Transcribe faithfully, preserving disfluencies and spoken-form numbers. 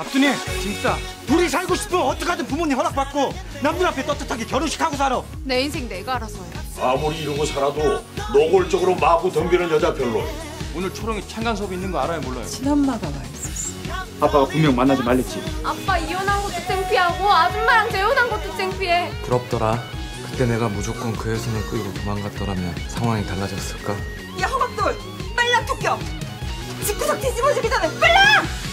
갑순이 진짜 둘이 살고 싶으면 어떡하든 부모님 허락받고 남들 앞에 떳떳하게 결혼식하고 살아. 내 인생 내가 알아서 해. 아무리 이러고 살아도 노골적으로 마구 덤비는 여자 별로. 오늘 초롱이 창간 수업이 있는 거 알아요 몰라요? 친엄마가 와 있었어. 아빠가 분명 만나지 말랬지. 아빠 이혼한 것도 창피하고 아줌마랑 재혼한 것도 창피해. 부럽더라. 그때 내가 무조건 그 여선을 끌고 도망갔더라면 상황이 달라졌을까? 야 허각돌! 빨랑 토껴! 집구석 뒤집어지기 전에 빨랑!